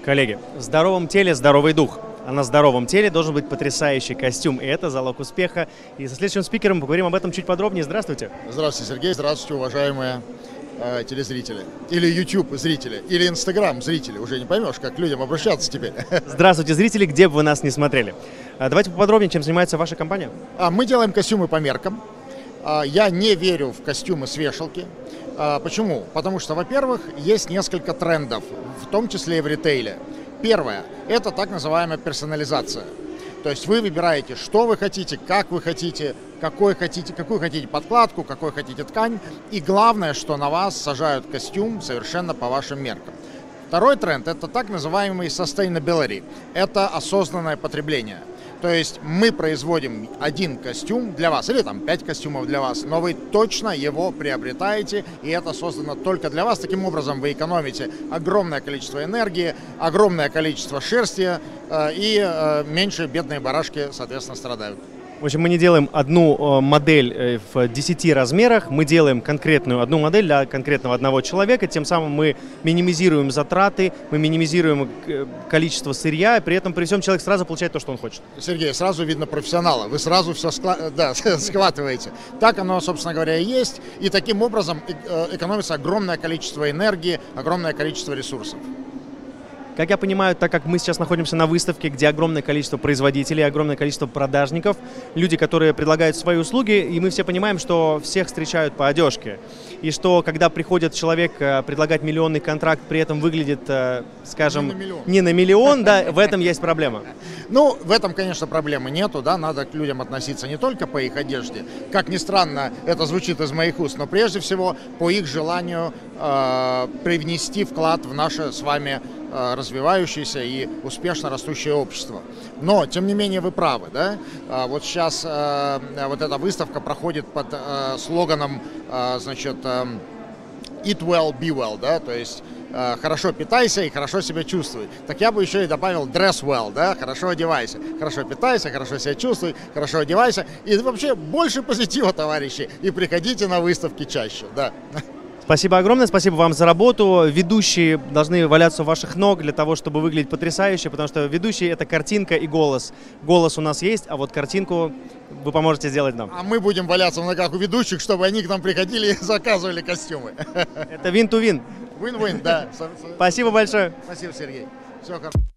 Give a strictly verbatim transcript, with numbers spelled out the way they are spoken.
Коллеги, в здоровом теле здоровый дух, а на здоровом теле должен быть потрясающий костюм, и это залог успеха. И со следующим спикером поговорим об этом чуть подробнее. Здравствуйте. Здравствуйте, Сергей. Здравствуйте, уважаемые э, телезрители. Или YouTube-зрители, или Instagram-зрители. Уже не поймешь, как к людям обращаться теперь. Здравствуйте, зрители, где бы вы нас не смотрели. Давайте поподробнее, чем занимается ваша компания. Мы делаем костюмы по меркам. Я не верю в костюмы с вешалки. Почему? Потому что, во-первых, есть несколько трендов, в том числе и в ритейле. Первое – это так называемая персонализация. То есть вы выбираете, что вы хотите, как вы хотите, какой хотите, какую хотите подкладку, какой хотите ткань. И главное, что на вас сажают костюм совершенно по вашим меркам. Второй тренд – это так называемый sustainability. Это осознанное потребление. То есть мы производим один костюм для вас, или там пять костюмов для вас, но вы точно его приобретаете, и это создано только для вас. Таким образом вы экономите огромное количество энергии, огромное количество шерсти, и меньше бедные барашки, соответственно, страдают. В общем, мы не делаем одну модель в десяти размерах, мы делаем конкретную одну модель для конкретного одного человека, тем самым мы минимизируем затраты, мы минимизируем количество сырья, и при этом при всем человек сразу получает то, что он хочет. Сергей, сразу видно профессионала, вы сразу все скла- да, схватываете. Так оно, собственно говоря, и есть, и таким образом экономится огромное количество энергии, огромное количество ресурсов. Как я понимаю, так как мы сейчас находимся на выставке, где огромное количество производителей, огромное количество продажников, люди, которые предлагают свои услуги, и мы все понимаем, что всех встречают по одежке. И что, когда приходит человек предлагать миллионный контракт, при этом выглядит, скажем, не на миллион, не на миллион, да, в этом есть проблема. Ну, в этом, конечно, проблемы нету, да, надо к людям относиться не только по их одежде. Как ни странно, это звучит из моих уст, но прежде всего по их желанию э, привнести вклад в наше с вами развивающееся и успешно растущее общество. Но, тем не менее, вы правы, да? Вот сейчас э, вот эта выставка проходит под э, слоганом, э, значит, э, eat well, be well, да, то есть э, хорошо питайся и хорошо себя чувствуй. Так я бы еще и добавил dress well, да, хорошо одевайся. Хорошо питайся, хорошо себя чувствуй, хорошо одевайся. И вообще больше позитива, товарищи, и приходите на выставки чаще, да. Спасибо огромное, спасибо вам за работу. Ведущие должны валяться у ваших ног для того, чтобы выглядеть потрясающе, потому что ведущие — это картинка и голос. Голос у нас есть, а вот картинку вы поможете сделать нам. А мы будем валяться в ногах у ведущих, чтобы они к нам приходили и заказывали костюмы. Это win-to-win. Win-win, да. Спасибо большое. Спасибо, Сергей. Все хорошо.